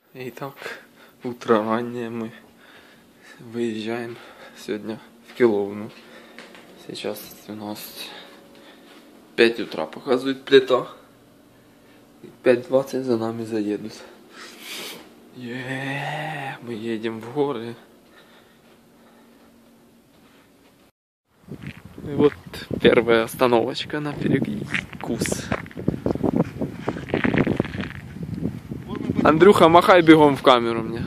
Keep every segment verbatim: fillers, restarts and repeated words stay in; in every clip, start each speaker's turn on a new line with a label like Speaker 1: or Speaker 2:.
Speaker 1: Итак, утро раннее, мы выезжаем сегодня в Киловну. Сейчас у нас пять утра показывает плита. пять двадцать за нами заедут. Е-е-е, мы едем в горы. И вот первая остановочка на перекус. Андрюха, махай бегом в камеру мне.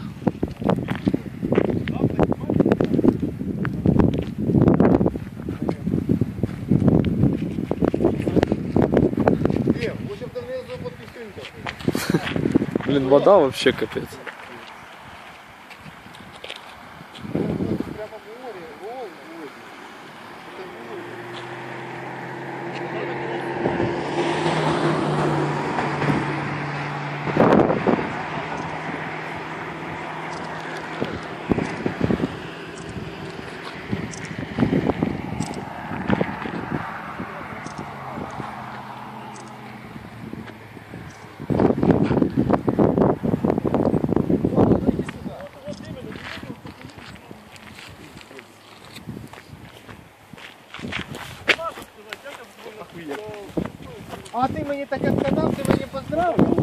Speaker 1: Блин, вода вообще капец.
Speaker 2: А ты мне так отказал, ты меня поздравил?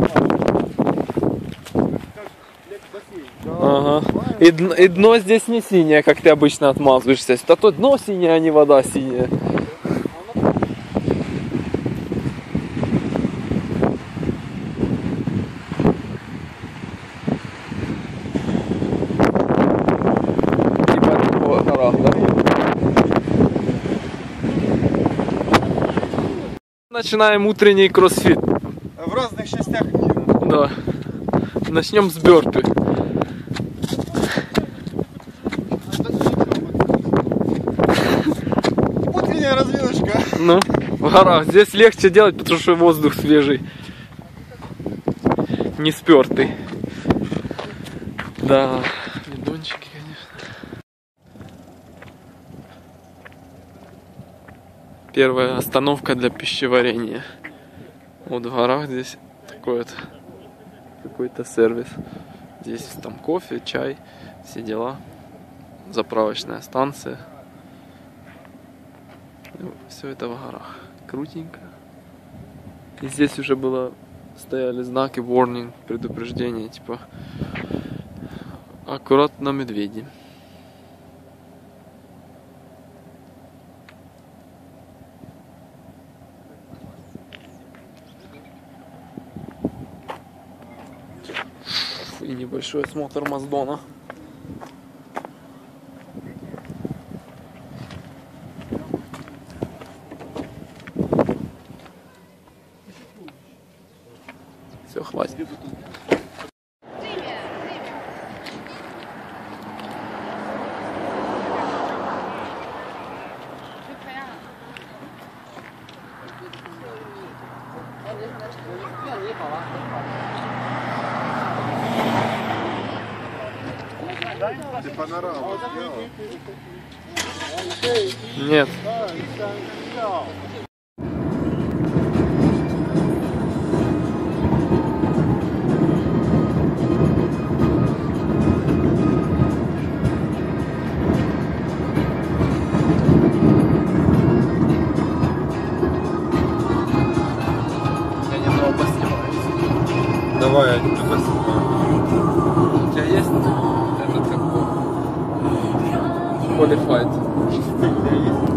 Speaker 1: Ага. И дно, и дно здесь не синее, как ты обычно отмазываешься. Это то дно синее, а не вода синяя. Типа по горах, да? Начинаем утренний кроссфит.
Speaker 2: В разных частях мира.
Speaker 1: Да. Начнем с бёрпи.
Speaker 2: Утренняя развилочка.
Speaker 1: Ну, в горах. Здесь легче делать, потому что воздух свежий. Не спёртый. Да, бидончики, конечно. Первая остановка для пищеварения. Вот в горах здесь такой вот какой-то сервис. Здесь там кофе, чай, все дела. Заправочная станция. Все это в горах. Крутенько. И здесь уже было, стояли знаки warning, предупреждения, типа аккуратно медведи. И небольшой осмотр Маздона. Все, хватит.
Speaker 2: Ты панораму сделал?
Speaker 1: Нет. Я немного поснимаю.
Speaker 2: Давай, я тебя поснимаю.
Speaker 1: У тебя есть этот как бы qualified?
Speaker 2: У тебя есть?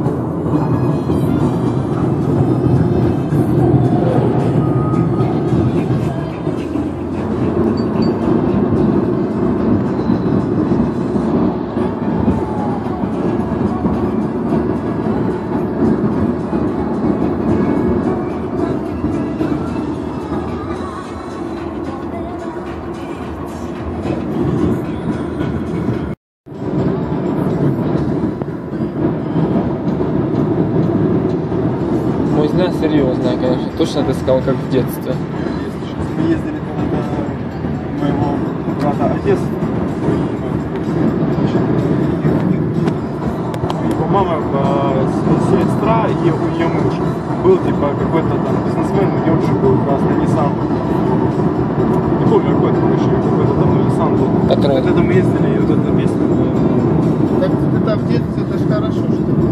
Speaker 1: Музня серьезная, конечно. Точно ты сказал, как в детстве.
Speaker 2: Мы ездили тогда на моего брата отец. Его мама, сестра и ее муж. Был типа какой-то там бизнесмен, у него уже был красный Nissan. Не помню, какой-то, короче, какой-то там мы ездили, и вот эта песня была.
Speaker 3: Так это в детстве, это ж хорошо, что ли?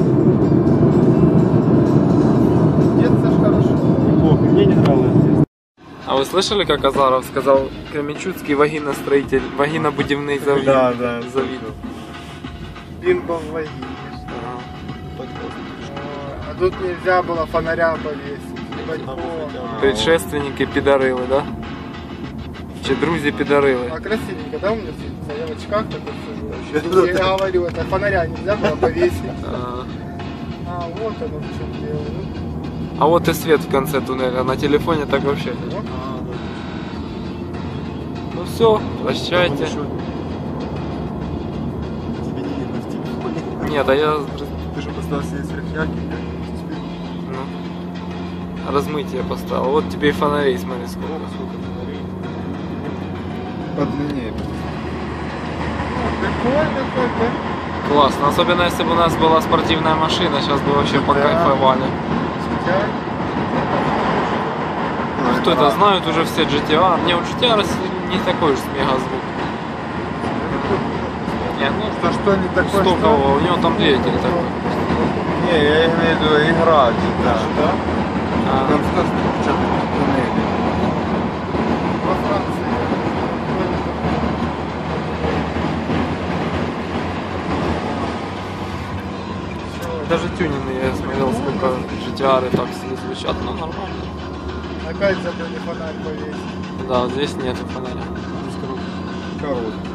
Speaker 3: В детстве ж хорошо.
Speaker 2: Неплохо, мне не нравилось здесь.
Speaker 1: А вы слышали, как Азаров сказал, Кременчуцкий вагиностроитель, вагинобудивный завид?
Speaker 2: Да, да.
Speaker 1: завид.
Speaker 3: Він був в вагине.
Speaker 1: Ага.
Speaker 3: А тут нельзя было фонаря повесить. Ебать,
Speaker 1: Предшественники підарили, да? Чи друзі підарили?
Speaker 3: а красивенько, да, у меня светится? Я в очках такой сижу. Я говорю, это фонаря нельзя было повесить.
Speaker 1: А,
Speaker 3: А, вот оно в чем дело.
Speaker 1: а вот и свет в конце туннеля, на телефоне так вообще.
Speaker 3: Вот.
Speaker 1: Ну все, прощайте.
Speaker 2: Тебе не видно в телефоне.
Speaker 1: Нет, а я
Speaker 2: Ты же поставил себе сверхяркий,
Speaker 1: ну, размытие поставил. Вот тебе и фонарей, смотри, сколько.
Speaker 2: Подлиннее.
Speaker 3: Прикольно так, да?
Speaker 1: Классно, особенно если бы у нас была спортивная машина, сейчас бы вообще покайфовали.
Speaker 3: Хотя,
Speaker 1: Кто это знают уже все джи ти ар. Не, у джи ти ар не такой уж мега звук. Нет, ну
Speaker 3: что, что не такое,
Speaker 1: стокового, у него там двигатель такой.
Speaker 2: Не, я имею в виду игра, да.
Speaker 3: Да?
Speaker 1: А,
Speaker 2: Там что что-то в туннеле.
Speaker 3: Во Франции.
Speaker 1: даже тюнинг я смотрел, сколько джи ти ар так себе звучат, но нормально.
Speaker 3: Опять забыли фонарь повесить.
Speaker 1: Да, вот здесь нету фонаря. Здесь круто.
Speaker 2: Короткий.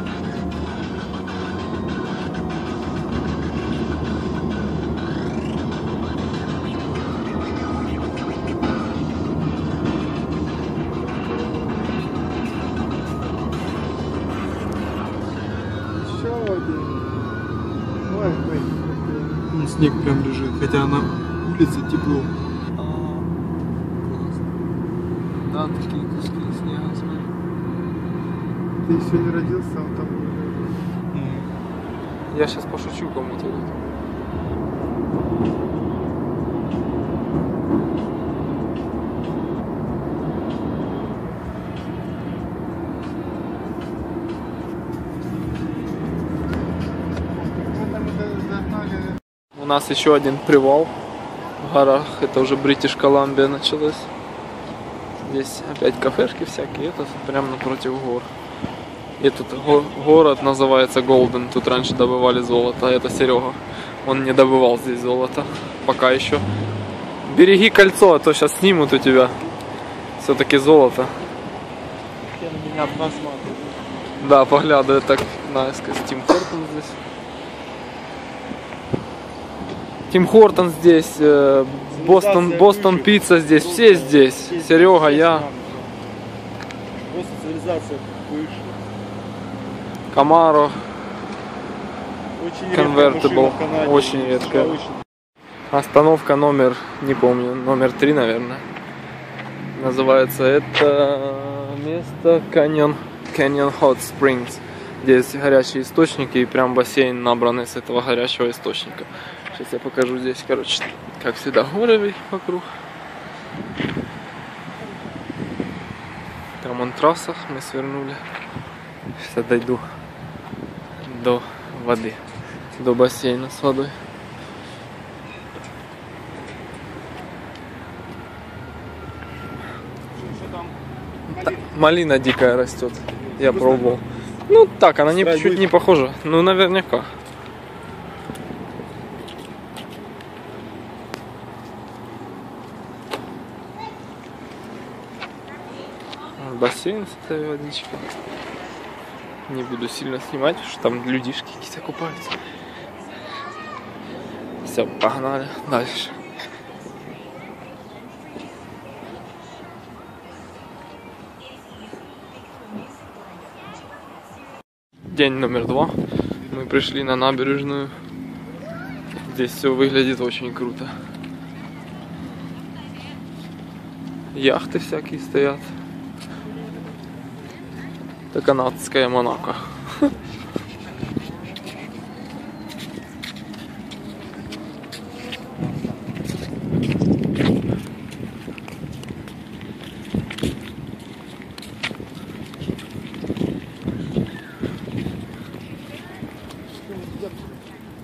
Speaker 3: Еще один. Ой, ой.
Speaker 2: Снег прям лежит, хотя на улице тепло.
Speaker 1: Да, такие куски снега, смотри.
Speaker 3: Ты еще не родился, он там.
Speaker 1: Я сейчас пошучу кому-то. У нас еще один привал в горах. Это уже Бритиш Колумбия началось. Здесь опять кафешки всякие. Это прямо напротив гор. И тут го- город называется Голден. Тут раньше добывали золото. Это Серега. Он не добывал здесь золото. Пока еще. Береги кольцо, а то сейчас снимут у тебя. Все-таки золото.
Speaker 2: Все на меня посматривают.
Speaker 1: Да, поглядывает так наискось. Тим Хортон здесь. Тим Хортон здесь. э, Бостон, Бостон Пицца здесь. Все здесь. Серега, я.
Speaker 2: Просто цивилизация выше.
Speaker 1: Камаро.
Speaker 2: Очень редкая
Speaker 1: Convertible.
Speaker 2: машина в Канаде.
Speaker 1: Очень редкая.
Speaker 2: Очень.
Speaker 1: Остановка номер, не помню, номер три, наверное. Называется это место Canyon, Canyon Hot Springs. Здесь горячие источники и прям бассейн набранный с этого горячего источника. Сейчас я покажу здесь, короче, как всегда, горы вокруг. Там он трасса, мы свернули. Сейчас я дойду до воды, до бассейна с водой. Малина дикая растет. Я пробовал. Ну так, она не, чуть не похожа. Ну наверняка. Бассейн с этой водичкой. Не буду сильно снимать, потому что там людишки какие-то купаются. Все, погнали дальше. День номер два. Мы пришли на набережную. Здесь все выглядит очень круто. Яхты всякие стоят. Это канадская Монако.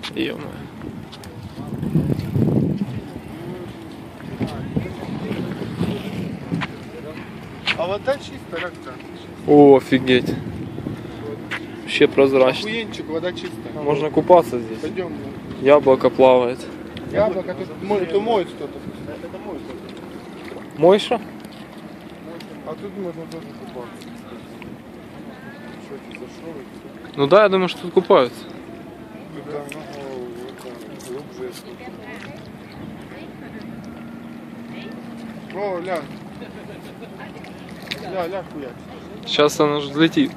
Speaker 1: Ё-моё.
Speaker 3: А вода чистая, как-то.
Speaker 1: О, офигеть. Вообще прозрачно.
Speaker 3: Охуенчик, вода чистая.
Speaker 1: Можно купаться здесь.
Speaker 3: Пойдем.
Speaker 1: Яблоко плавает.
Speaker 3: Яблоко тут моет, то моет кто-то. Это моет кто-то.
Speaker 1: Мойша?
Speaker 3: А тут можно тоже купаться. Что это за шоу?
Speaker 1: Ну да, я думаю, что тут купаются.
Speaker 3: Да, ну, это глубже. О, ля. Ля, ля, хуя.
Speaker 1: Сейчас она же взлетит.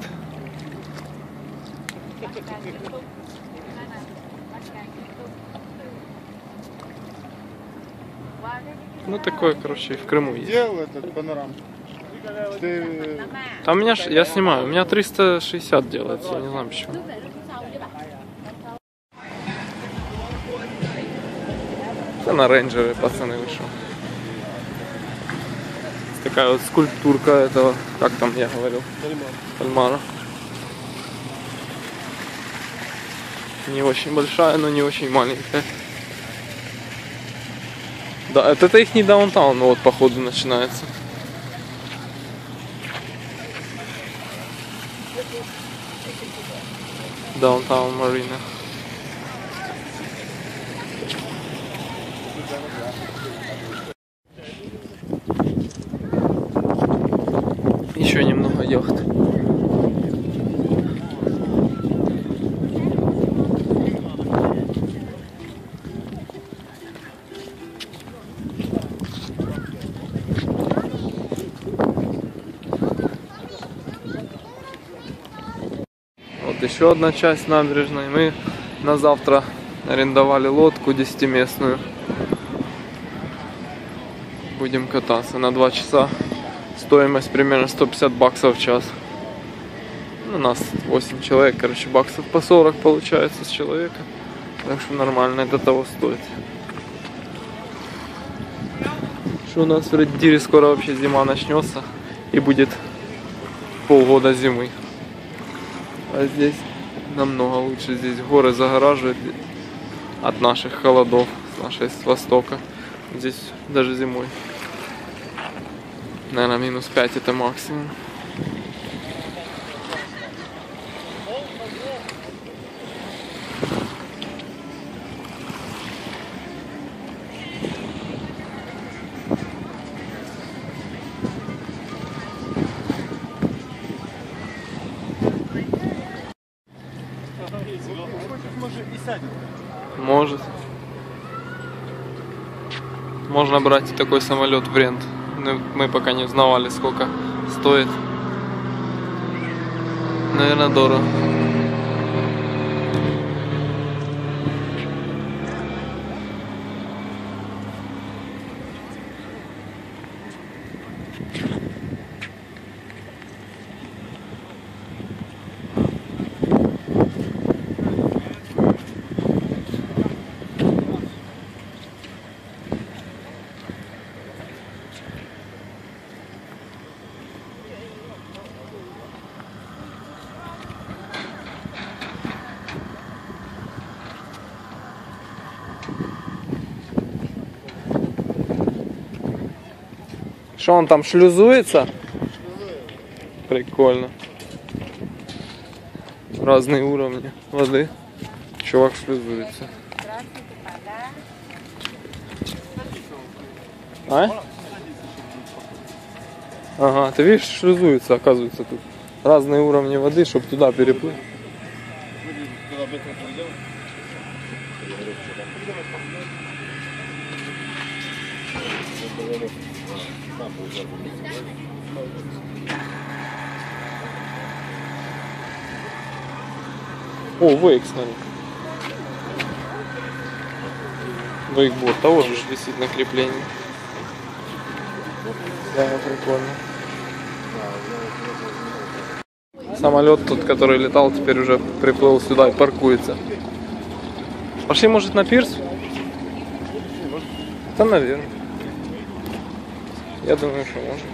Speaker 1: Ну такое, короче, в Крыму есть.
Speaker 3: Делал этот панорамку. Ты...
Speaker 1: А у меня, ж- я снимаю, у меня триста шестьдесят делается, я не знаю почему. Я на рейнджеры, пацаны, вышел. Такая вот скульптурка этого, как там я говорил, кальмара. Не очень большая, но не очень маленькая. Да, это, это их не даунтаун, но вот походу начинается. Даунтаун Марина. Еще немного яхт. Вот еще одна часть набережной. Мы на завтра арендовали лодку десятиместную. Будем кататься на два часа. Стоимость примерно сто пятьдесят баксов в час. У нас восемь человек, короче, баксов по сорок получается с человека. Так что нормально, это того стоит. Что у нас в Реддире скоро вообще зима начнется. И будет полгода зимы. А здесь намного лучше. Здесь горы загораживают от наших холодов, с нашей с востока. Здесь даже зимой. Наверное, минус пять это максимум. Может. Можно брать и такой самолет в рент. Но мы пока не узнавали, сколько стоит. Наверное, дорого. Что он там шлюзуется? Прикольно. Разные уровни воды. Чувак шлюзуется. А? Ага, ты видишь, шлюзуется, оказывается, тут. Разные уровни воды, чтобы туда переплыть. О, вейк, смотри. Вейкборд, того же висит на креплении. Да, прикольно. Самолет тот, который летал, теперь уже приплыл сюда и паркуется. Пошли, может, на пирс? Да, наверное. Я думаю, что можно.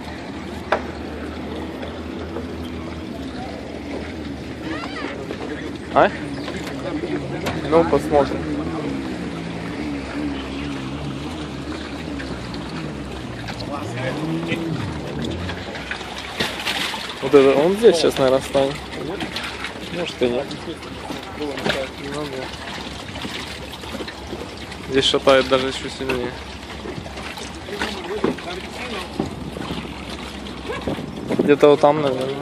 Speaker 1: А? Ну, посмотрим. Вот это, он здесь сейчас, наверное, станет. Может и нет. Ну, да. Здесь шатает даже еще сильнее. Где-то вот там, наверное.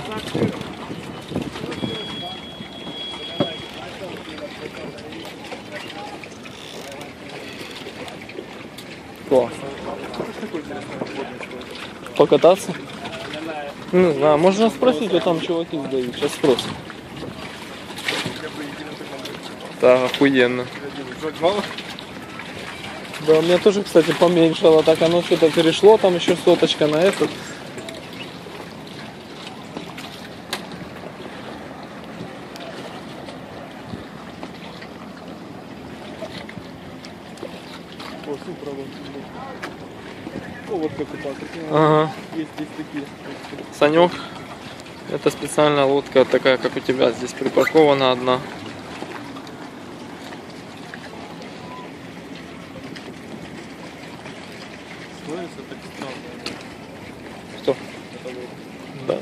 Speaker 1: Класс. Покататься? Не знаю, можно спросить, а там чуваки сдают. Сейчас спросим. Так, охуенно. Да, у меня тоже, кстати, поменьшало. Так оно что-то перешло, там еще соточка на этот.
Speaker 2: О, вот как купаться.
Speaker 1: Ага.
Speaker 2: Есть здесь такие.
Speaker 1: Санек, это специальная лодка, такая как у тебя, здесь припаркована одна.
Speaker 2: Смотрится так странно.
Speaker 1: Что? Да.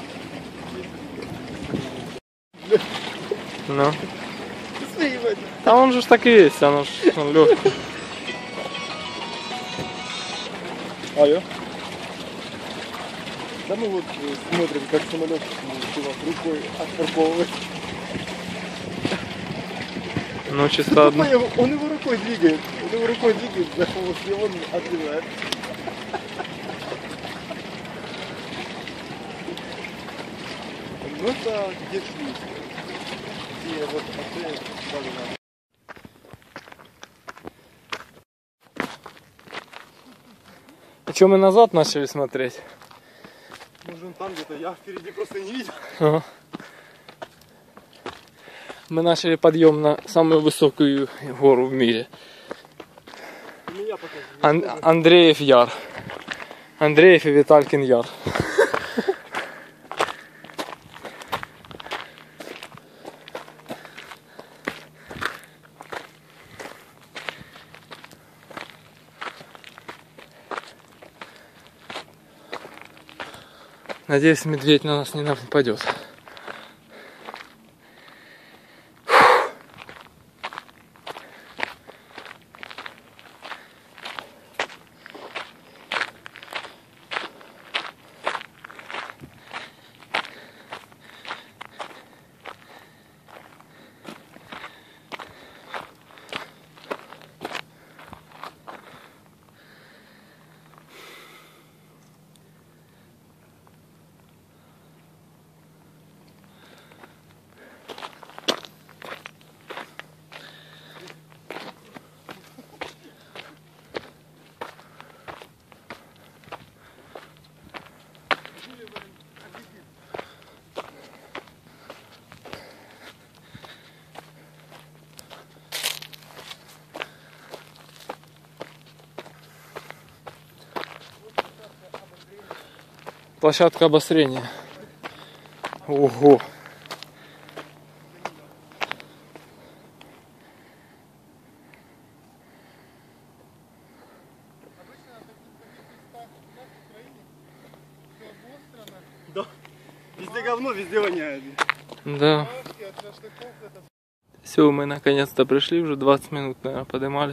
Speaker 1: Ну. А он же ж так и есть, оно ж он легкий.
Speaker 2: Алло. Да мы вот э, смотрим, как самолет чувак рукой отпарковывает.
Speaker 1: Ну, чисто одна.
Speaker 2: Он его рукой двигает. Он его рукой двигает, за хвост, и он отбивает. Ну это где шли? Где вот отель, да.
Speaker 1: А что мы назад начали смотреть?
Speaker 2: Может он там где-то, я впереди просто не видел.
Speaker 1: Ага. Мы начали подъем на самую высокую гору в мире.
Speaker 2: Меня пока
Speaker 1: Ан Андреев Яр. Андреев и Виталькин Яр. Надеюсь, медведь на нас не нападет. Площадка обострения. Ого.
Speaker 2: Да. Везде говно, везде воняет.
Speaker 1: Да. Все, мы наконец-то пришли, уже двадцать минут, наверное, поднимались.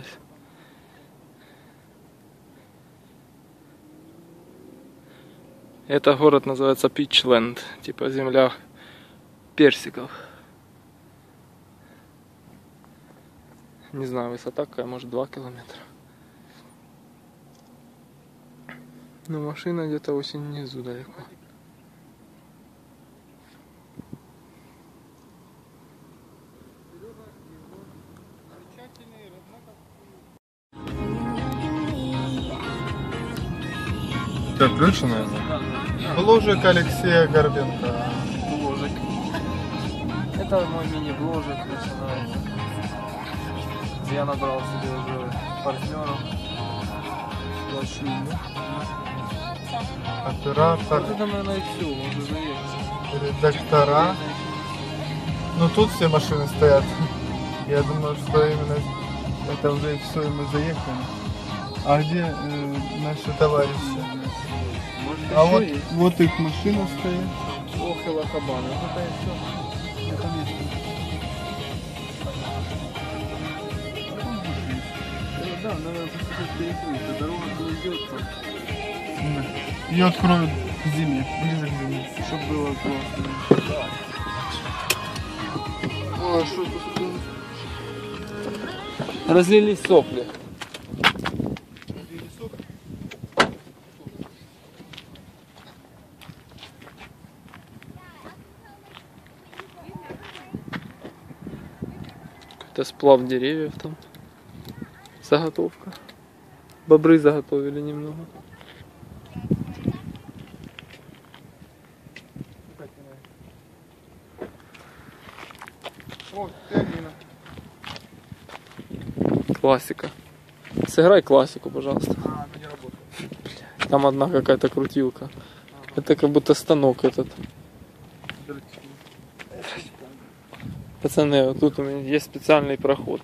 Speaker 1: Это город называется Пичленд, типа земля персиков. Не знаю, высота какая, может два километра. Но машина где-то очень внизу далеко.
Speaker 2: Как включено? Бложик Алексея Горбенко.
Speaker 1: Бложик. Это мой мини-бложик начинается. Я набрал себе уже партнеров.
Speaker 2: Оператор.
Speaker 1: Вот это, наверное, и все, можно заехать.
Speaker 2: Редактора. Ну тут все машины стоят.
Speaker 3: Я думаю, что именно это уже все, и мы заехали. А где э, наши товарищи?
Speaker 2: Может,
Speaker 3: А
Speaker 2: еще
Speaker 3: вот,
Speaker 2: есть?
Speaker 3: вот их машина стоит.
Speaker 2: Ох, и лохабаны. Вот это и все. Это место. Да, наверное, просто перекрыто. Дорога туда идет.
Speaker 3: Ее откроют к зиме, ближе к зиме.
Speaker 2: Чтобы было классно.
Speaker 3: Ой, что это такое?
Speaker 1: Разлились сопли. Какой-то сплав деревьев там. Заготовка. Бобры заготовили немного.
Speaker 3: О, пианино.
Speaker 1: Классика. Сыграй классику, пожалуйста.
Speaker 3: А, она не работает.
Speaker 1: Там одна какая-то крутилка. Это как будто станок этот. Пацаны, вот тут у меня есть специальный проход.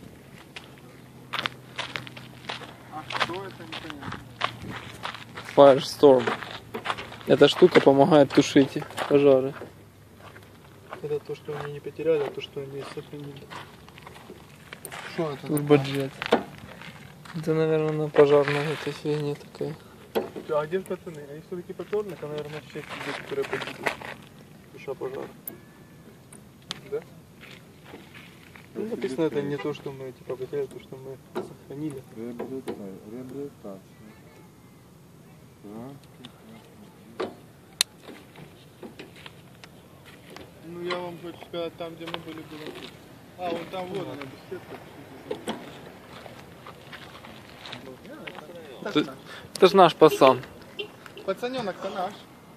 Speaker 3: А что это, непонятно.
Speaker 1: Firestorm. Эта штука помогает тушить пожары.
Speaker 3: Это то, что они не потеряли, а то, что они сохранили. Что это?
Speaker 1: Турбоджет. Это, наверное, на пожарной этой фигне такая.
Speaker 3: А где же пацаны? Они все-таки пожарных, а, наверное, все люди, которые погибли. Душа пожара. Да? Ну, написано, это не то, что мы типа потеряли, то, что мы сохранили.
Speaker 2: Реабилитация.
Speaker 3: Ну, я вам хочу сказать, там, где мы были, было. А, вон там вот она, беседка.
Speaker 1: Это, это ж наш пацан.
Speaker 3: Пацаненок-то наш.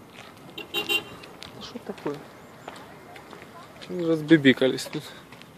Speaker 1: Что такое? Разбибикались тут.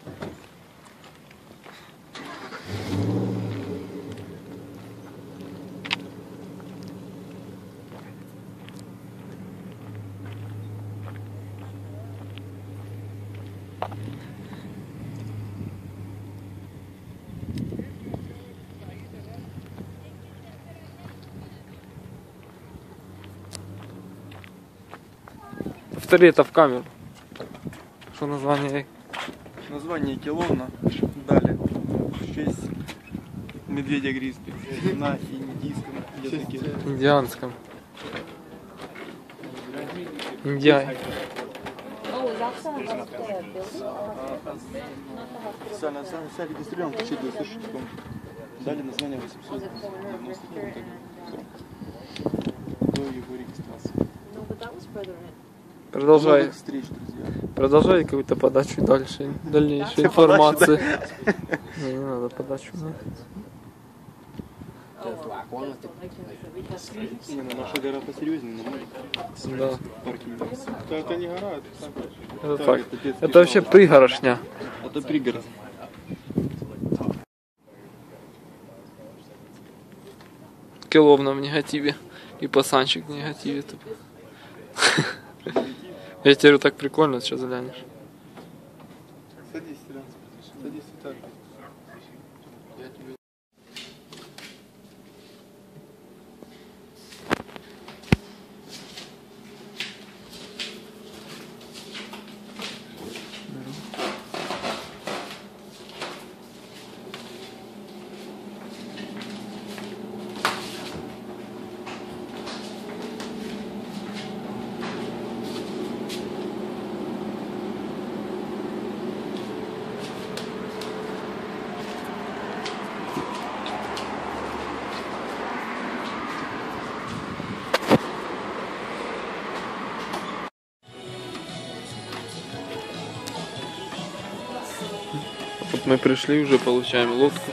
Speaker 1: Повтори это в камеру. Что название?
Speaker 2: Название Келовна дали в честь медведя Гризли на индийском языке.
Speaker 1: Индианском. Индиай.
Speaker 4: Oh, is that someone up there building?
Speaker 2: Официально сайт регистрирован в тысяча девятьсот шестьдесят шестом. Дали название восемьсот девяносто девятом до его регистрации.
Speaker 4: No, but that was further in.
Speaker 1: Продолжай.
Speaker 2: Новых встреч, друзья.
Speaker 1: Продолжай какую-то подачу дальше. Дальнейшей информации. Не, не надо подачу. Да.
Speaker 2: Не, ну наша гора посерьезнее, нормально.
Speaker 1: Да.
Speaker 2: Паркинг.
Speaker 3: Это не гора, это так.
Speaker 1: Это так. Это вообще пригорошня.
Speaker 2: Это пригород.
Speaker 1: Келовна в негативе. И пацанчик в негативе. Я тебе говорю, так прикольно, сейчас заглянешь.
Speaker 3: Садись, Селян. Садись и так. Я тебе...
Speaker 1: Вот мы пришли, уже получаем лодку.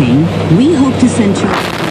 Speaker 5: campaign, we hope to send children